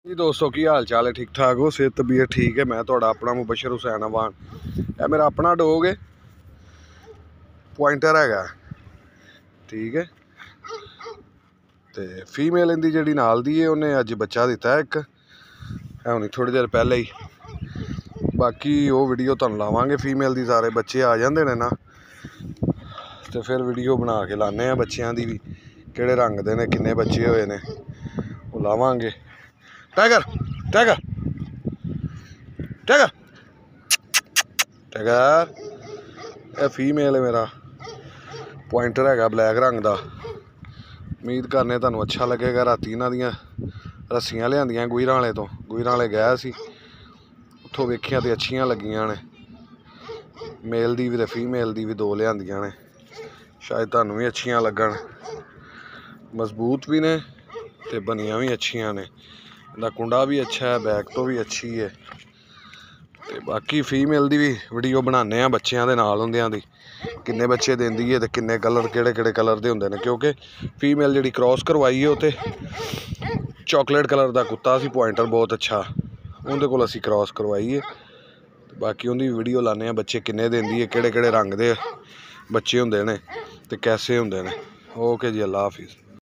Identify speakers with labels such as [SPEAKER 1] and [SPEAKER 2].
[SPEAKER 1] जी दोस्तों की हाल चाल है, ठीक ठाक हो, सेहत तबीयत ठीक है। मैं थोड़ा अपना मुबशर हुसैन अवान, यह मेरा अपना डॉग है, पॉइंटर है, ठीक है। तो फीमेल इनकी जी नाल दी है, उन्हें अज बच्चा दिता है एक, हूँ थोड़ी देर पहले ही। बाकी वो वीडियो तुहानू लावांगे फीमेल की, सारे बच्चे आ जाते हैं ना, तो फिर वीडियो बना के लाने बच्चों की भी, किहड़े रंग दे ने, किन्ने बच्चे होए ने, वो लावांगे। टाइगर टाइगर टाइगर टाइगर, यह फीमेल है मेरा पॉइंटर है, ब्लैक रंग का। उम्मीद करने तुहानू अच्छा लगेगा। राती इन्हां दियां रस्सियां लियांदियां गुजरां वाले तो, गुजरां वाले गए सी, उत्थों वेखियां ते अच्छियां लगियां ने। मेल दी भी ते फीमेल दी भी दो लियांदियां ने, शायद तुहानू भी अच्छियां लगन। मजबूत भी ने ते बनियां भी अच्छियां ने, इहदा कुंडा भी अच्छा है, बैक तो भी अच्छी है। ते बाकी फीमेल की भी वीडियो बनाने बच्चों के नाल होंदियां दी, किन्ने बच्चे देंदी है ते किन्ने कलर, किहड़े कलर के होंदे ने। क्योंकि फीमेल जिहड़ी क्रॉस करवाई है, उत्ते चॉकलेट कलर का कुत्ता सी पॉइंटर, बहुत अच्छा, उहदे कोल असीं क्रॉस करवाई है। बाकी उहदी वीडियो लाने बच्चे किन्ने देंदी है, किहड़े रंग के बच्चे होंदे ने ते कैसे होंदे ने। ओके जी, अल्लाह हाफिज़।